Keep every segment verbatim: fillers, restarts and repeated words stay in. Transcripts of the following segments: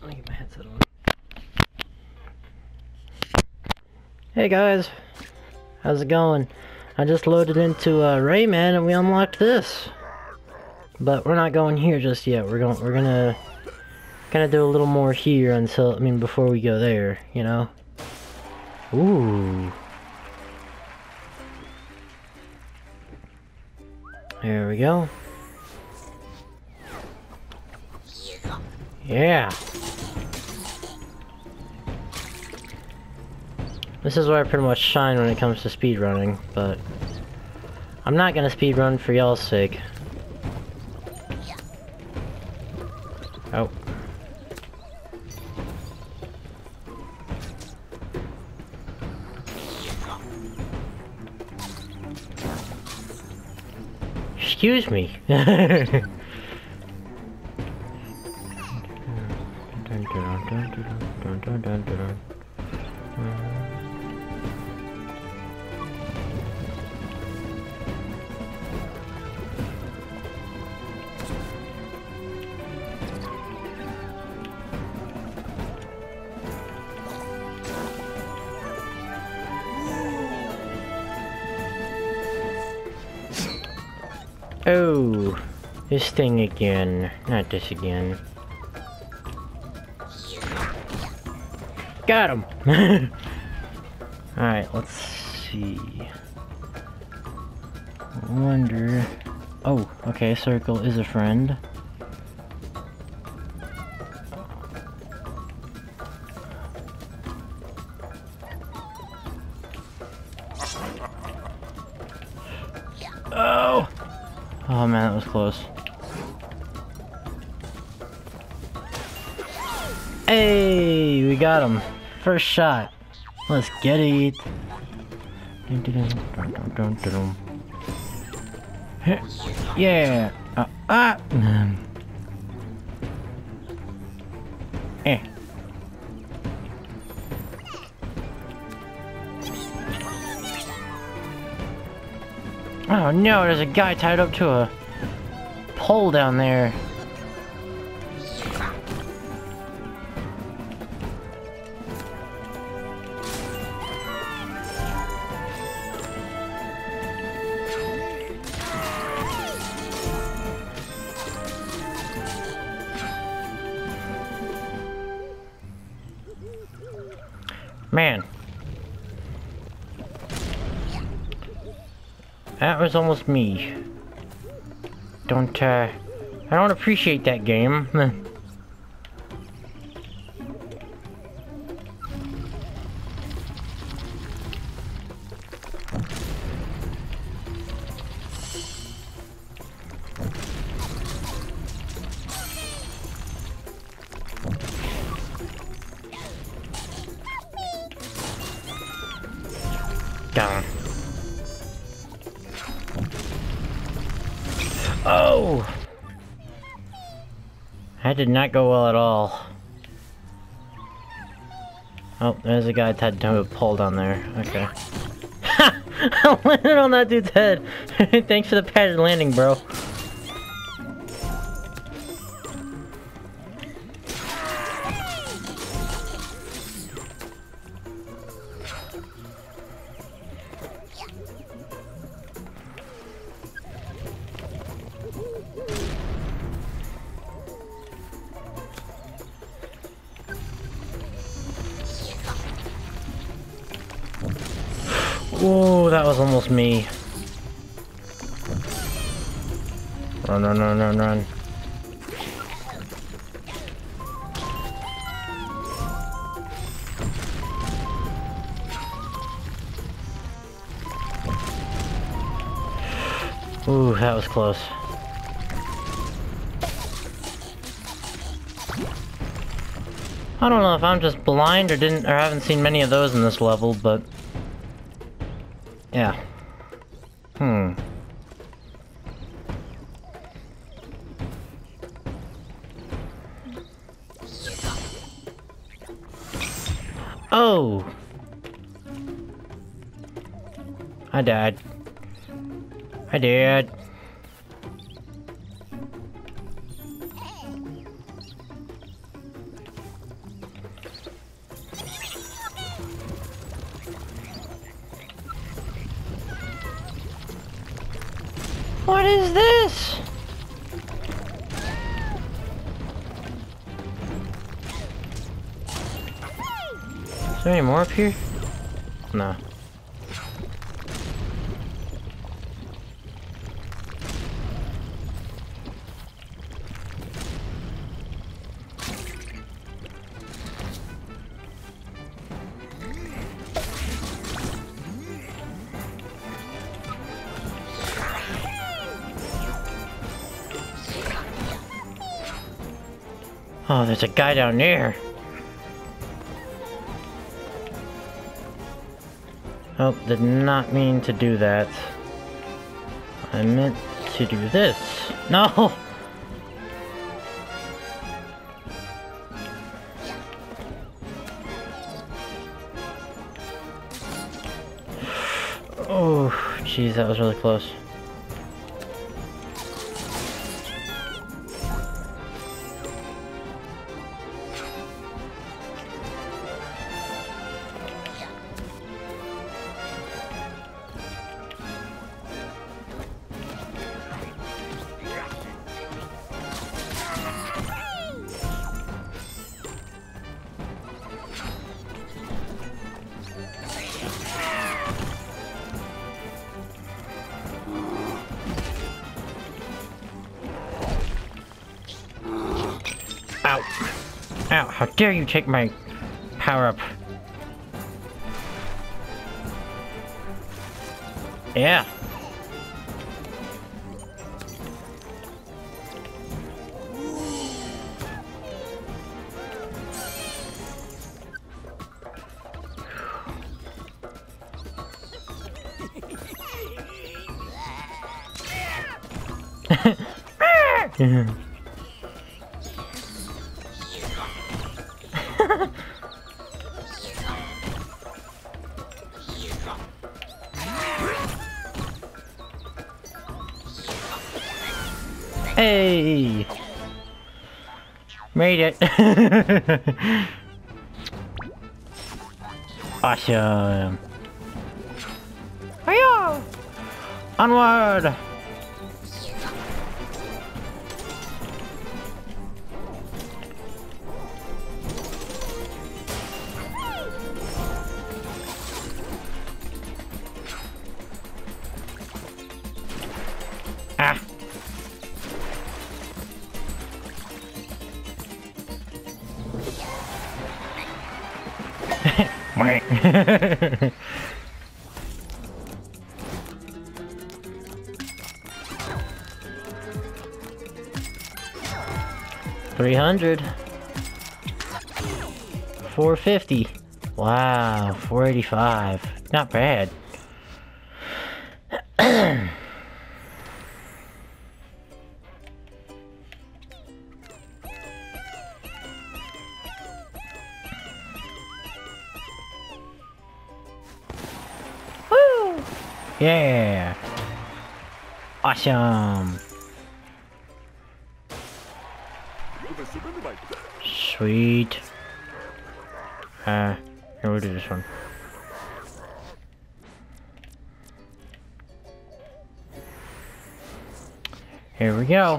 Let me get my headset on. Hey guys, how's it going? I just loaded into uh, Rayman and we unlocked this. But we're not going here just yet. We're going. We're gonna gonna do a little more here until I mean before we go there. You know. Ooh. There we go. Yeah. This is where I pretty much shine when it comes to speedrunning, but I'm not gonna speedrun for y'all's sake. Oh. Excuse me. Oh, this thing again. Not this again. Got him! Alright, let's see. I wonder... Oh, okay, circle is a friend. Oh! Oh man, that was close. Hey, we got him. First shot. Let's get it. Yeah. Uh, ah. Eh. Oh no, there's a guy tied up to a pole down there. Man. That was almost me. Don't, uh... I don't appreciate that game. Down. Oh! That did not go well at all. Oh, there's a guy tied to a pole down there. Okay. Ha! I landed on that dude's head! Thanks for the padded landing, bro. Ooh, that was almost me. Run, run, run, run, run. Ooh, that was close. I don't know if I'm just blind or didn't or haven't seen many of those in this level, but yeah. Hmm. Oh! I died. I did. What is this? Is there any more up here? No. Oh, there's a guy down there. Oh, did not mean to do that. I meant to do this. No! Oh, jeez, that was really close. Ow! Ow, how dare you take my power up? Yeah. Hey! Made it! Awesome! Hiya! Onward! Ah! Three hundred. Four fifty. Wow, four eighty-five. Not bad. Woo! Yeah. Awesome. Sweet. Uh, here, we'll do this one. Here we go.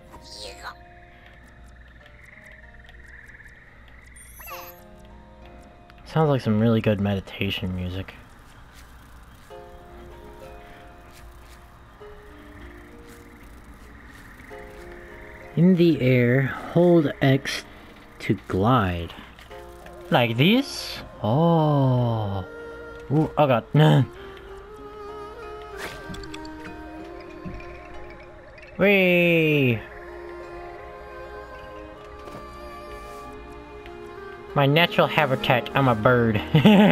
Sounds like some really good meditation music. In the air, hold X to glide. Like this? Oh. Ooh, oh god. Whee! My natural habitat, I'm a bird.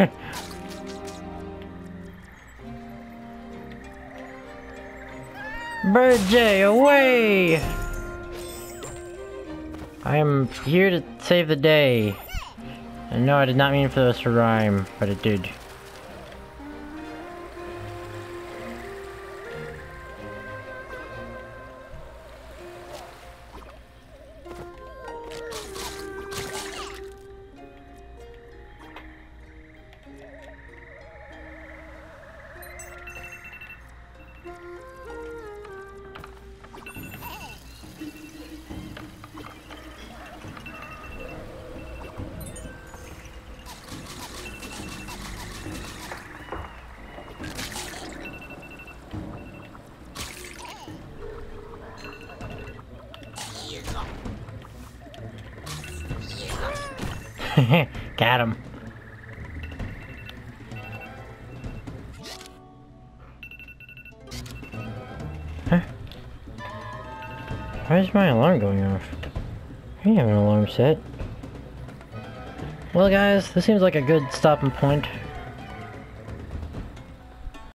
Bird J, away! I am here to save the day. And no, I did not mean for this to rhyme, but it did. Got him. Huh? Why is my alarm going off? I didn't have an alarm set. Well guys, this seems like a good stopping point